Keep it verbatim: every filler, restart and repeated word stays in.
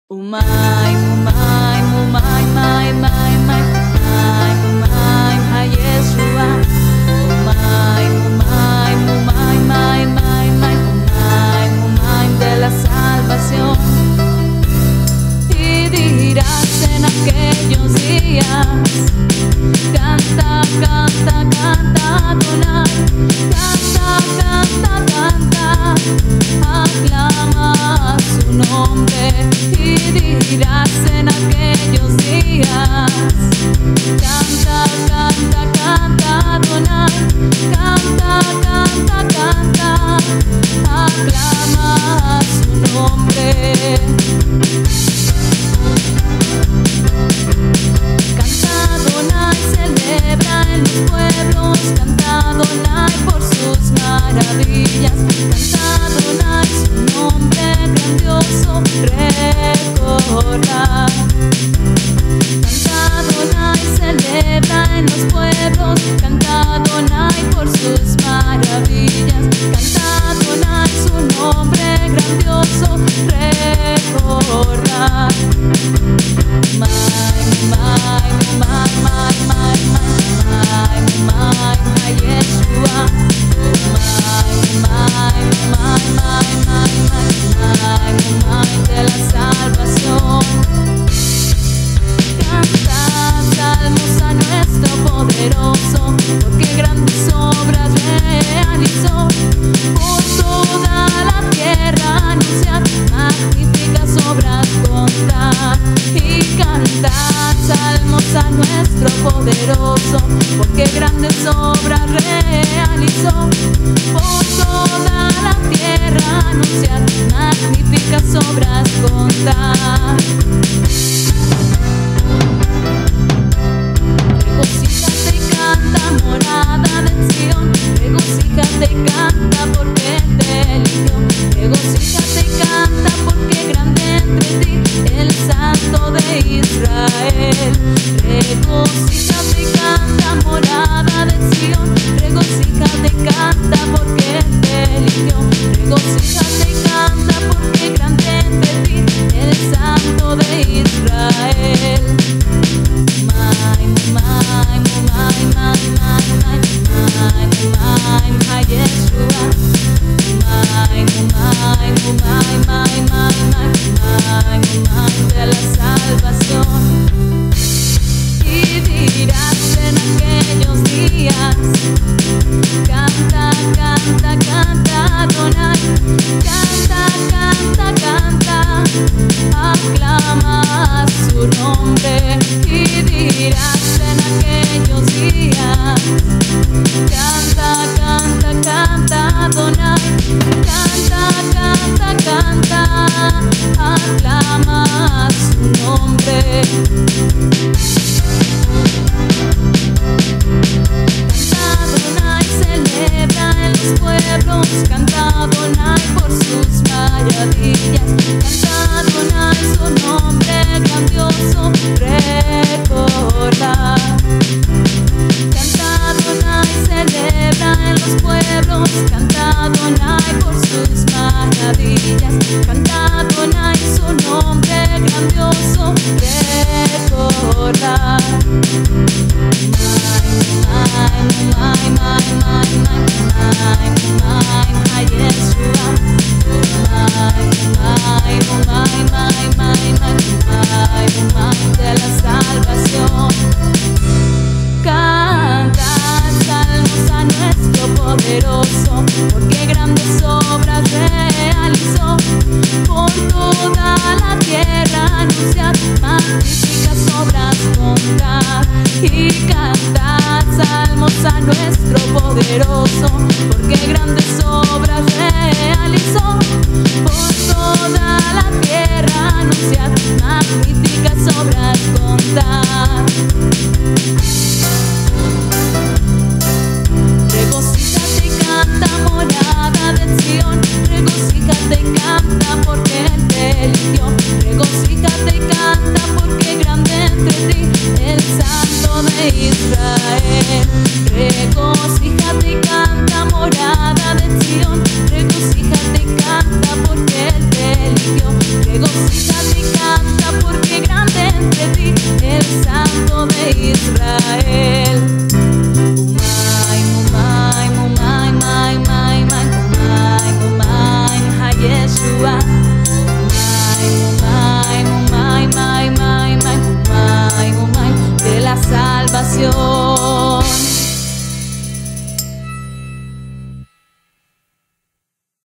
Umay, umay, umay, umay, umay, umay, umay, umay, umay, Yeshua. Umay, umay, umay, umay, umay, umay, umay, umay de la salvación. Y dirás en aquellos días: canta, canta, canta, Adonai. Canta, canta, canta, aclama su nombre. Y dirás en aquellos días: canta, canta, canta, Adonai. Canta, canta, canta, aclama su nombre. Canta Adonai, celebra en los pueblos. Canta Adonai por sus maravillas. Canta Adonai, su nombre grandioso recorda. Canta Adonai, celebra en los pueblos. Canta Adonai por sus maravillas. Canta Adonai, su nombre grandioso recorda. My, my, my, my, my, my, my, my, Yeshua. My, my, my, my, my, my, my, de la salvación. Canta salmos a nuestro poderoso, porque grandes obras realizó. Por toda la tierra anunciar magníficas obras contar. Y cantar salmos a nuestro poderoso, porque grandes obras realizó. Por toda la tierra anunciar magníficas obras contar. Regocíjate y canta, morada de Sion. Regocíjate y canta, porque te eligió. Regocíjate y canta, porque grande entre ti el Santo de Israel. Regocíjate y canta, morada de Sion. Regocíjate y canta, porque te eligió. Regocíjate y canta, porque grande entre ti el Santo de Israel. My, my, my, my, my, my, my, my, my, Yeshua. My, my, my, my, my, my, my, de la salvación. Y dirás en aquellos días: canta, canta, canta, Adonai. Canta, canta, canta, aclama su nombre. Y dirás en aquellos días: canta, canta, canta, Adonai. Canta, canta, canta, aclama su nombre. Canta Adonai, celebra en los pueblos. Canta Adonai por sus maravillas. Canta Adonai, su nombre grandioso recorda. Canta Adonai, celebra en los pueblos. Canta Adonai por sus maravillas. Canta Adonai, su nombre grandioso recorda. My, my, my, my, my, my, my, my, Yeshua. My, my, my, my, my, my, my, de la salvación. Canta salmos a nuestro poderoso, porque grandes obras realizó. Por toda la tierra anunciar magníficas obras contar. Y cantar salmos a nuestro poderoso, porque grandes obras realizó. Por toda la tierra anunciar magníficas obras contar. Regocíjate y canta, morada de Sion. Regocíjate y canta, porque Él te eligió. Regocíjate